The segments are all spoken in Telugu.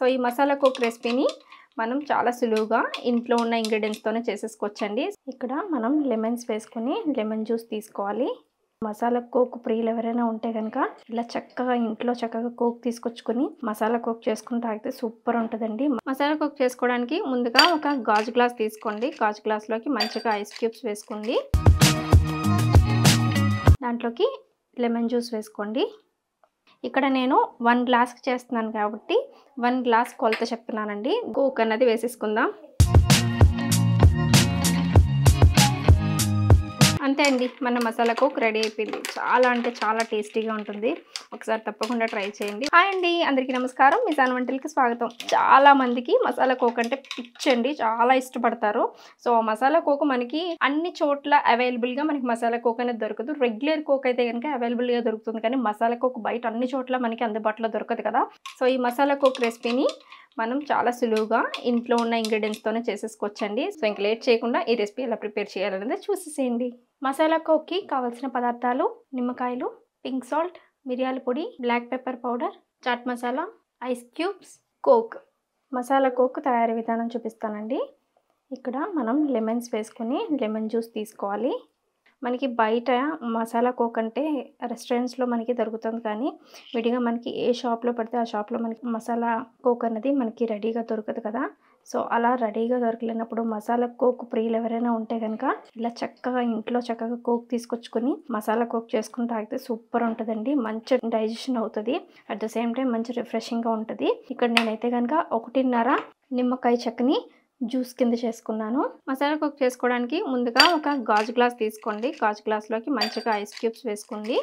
సో ఈ మసాలా కోక్ రెసిపీని మనం చాలా సులువుగా ఇంట్లో ఉన్న ఇంగ్రీడియంట్స్తోనే చేసేసుకోవచ్చండి. ఇక్కడ మనం లెమన్స్ వేసుకొని లెమన్ జ్యూస్ తీసుకోవాలి. మసాలా కోక్ ప్రియులు ఎవరైనా ఉంటే కనుక ఇలా చక్కగా ఇంట్లో చక్కగా కోక్ తీసుకొచ్చుకొని మసాలా కోక్ చేసుకుని తాగితే సూపర్ ఉంటుందండి. మసాలా కోక్ చేసుకోవడానికి ముందుగా ఒక గాజు గ్లాస్ తీసుకోండి. గాజు గ్లాస్లోకి మంచిగా ఐస్ క్యూబ్స్ వేసుకోండి. దాంట్లోకి లెమన్ జ్యూస్ వేసుకోండి. ఇక్కడ నేను 1 గ్లాస్కి చేస్తున్నాను కాబట్టి 1 గ్లాస్ కొలత చెప్తున్నానండి. కోక్ అన్నది వేసేసుకుందాం. అంతే అండి, మన మసాలా కోక్ రెడీ అయిపోయింది. చాలా అంటే చాలా టేస్టీగా ఉంటుంది. ఒకసారి తప్పకుండా ట్రై చేయండి. హాయ్ అండి, అందరికీ నమస్కారం. మిజాన్ వంటలకి స్వాగతం. చాలా మందికి మసాలా కోక్ అంటే పిచ్చండి, చాలా ఇష్టపడతారు. సో మసాలా కోక్ మనకి అన్ని చోట్ల అవైలబుల్గా మనకి మసాలా కోక్ అనేది దొరకదు. రెగ్యులర్ కోక్ అయితే కనుక అవైలబుల్గా దొరుకుతుంది, కానీ మసాలా కోక్ బయట అన్ని చోట్ల మనకి అందుబాటులో దొరకదు కదా. సో ఈ మసాలా కోక్ రెసిపీని మనం చాలా సులువుగా ఇంట్లో ఉన్న ఇంగ్రీడియంట్స్తోనే చేసేసుకోవచ్చండి. సో ఇంక లేట్ చేయకుండా ఈ రెసిపీ ఎలా ప్రిపేర్ చేయాలనేది చూసేసేయండి. మసాలా కోక్కి కావాల్సిన పదార్థాలు: నిమ్మకాయలు, పింక్ సాల్ట్, మిరియాల పొడి, black pepper powder, chaat masala, ice cubes, coke. Masala coke తయారీ విధానం చూపిస్తానండి. ఇక్కడ మనం లెమన్స్ వేసుకొని లెమన్ జ్యూస్ తీసుకోవాలి. మనకి బయట మసాలా కోక్ అంటే రెస్టారెంట్స్లో మనకి దొరుకుతుంది, కానీ విడిగా మనకి ఏ షాప్లో పడితే ఆ షాప్లో మనకి మసాలా కోక్ అనేది మనకి రెడీగా దొరకదు కదా. సో అలా రెడీగా దొరకలేనప్పుడు మసాలా కోక్ ప్రియులు ఎవరైనా ఉంటే కనుక ఇలా చక్కగా ఇంట్లో చక్కగా కోక్ తీసుకొచ్చుకొని మసాలా కోక్ చేసుకుని తాగితే సూపర్ ఉంటుందండి. మంచి డైజెషన్ అవుతుంది, అట్ ద సేమ్ టైం మంచి రిఫ్రెషింగ్గా ఉంటుంది. ఇక్కడ నేనైతే కనుక 1.5 నిమ్మకాయ చెక్కని జ్యూస్ కింద చేసుకున్నాను. మసాలా కోక్ చేసుకోవడానికి ముందుగా ఒక గాజు గ్లాస్ తీసుకోండి. గాజు గ్లాస్లోకి మంచిగా ఐస్ క్యూబ్స్ వేసుకోండి.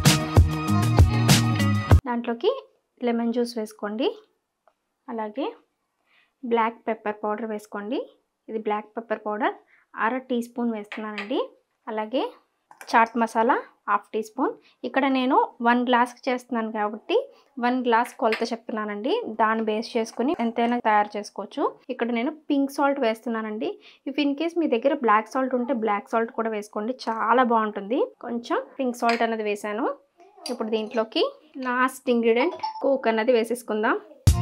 దాంట్లోకి లెమన్ జ్యూస్ వేసుకోండి. అలాగే బ్లాక్ పెప్పర్ పౌడర్ వేసుకోండి. ఇది black pepper powder 1/2 teaspoon వేస్తున్నానండి. అలాగే చాట్ మసాలా 1/2 టీ స్పూన్. ఇక్కడ నేను 1 గ్లాస్కి చేస్తున్నాను కాబట్టి 1 గ్లాస్ కొలత చెప్తున్నానండి. దాన్ని బేస్ చేసుకుని ఎంతైనా తయారు చేసుకోవచ్చు. ఇక్కడ నేను పింక్ సాల్ట్ వేస్తున్నానండి. ఇఫ్ ఇన్ కేస్ మీ దగ్గర బ్లాక్ సాల్ట్ ఉంటే బ్లాక్ సాల్ట్ కూడా వేసుకోండి, చాలా బాగుంటుంది. కొంచెం పింక్ సాల్ట్ అన్నది వేసాను. ఇప్పుడు దీంట్లోకి లాస్ట్ ఇంగ్రీడియంట్ కోక్ అన్నది వేసేసుకుందాం.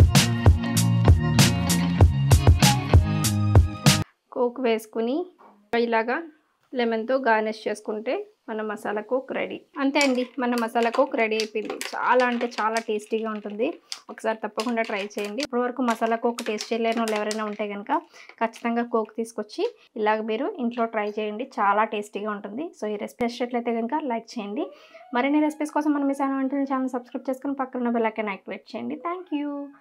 కోక్ వేసుకుని ఇలాగా లెమన్తో గార్నిష్ చేసుకుంటే మన మసాలా కోక్ రెడీ. అంతే అండి, మన మసాలా కోక్ రెడీ అయిపోయింది. చాలా అంటే చాలా టేస్టీగా ఉంటుంది. ఒకసారి తప్పకుండా ట్రై చేయండి. ఇప్పటివరకు మసాలా కోక్ టేస్ట్ చేయలేని వాళ్ళు ఎవరైనా ఉంటే కనుక ఖచ్చితంగా కోక్ తీసుకొచ్చి ఇలాగ మీరు ఇంట్లో ట్రై చేయండి, చాలా టేస్టీగా ఉంటుంది. సో ఈ రెసిపీ నచ్చినట్లయితే కనుక లైక్ చేయండి. మరిన్ని రెసిపీస్ కోసం మన మిజాన్ వంటల ఛానల్ సబ్స్క్రైబ్ చేసుకుని పక్కన బెల్ ఐకాన్ యాక్టివేట్ చేయండి. Thank you.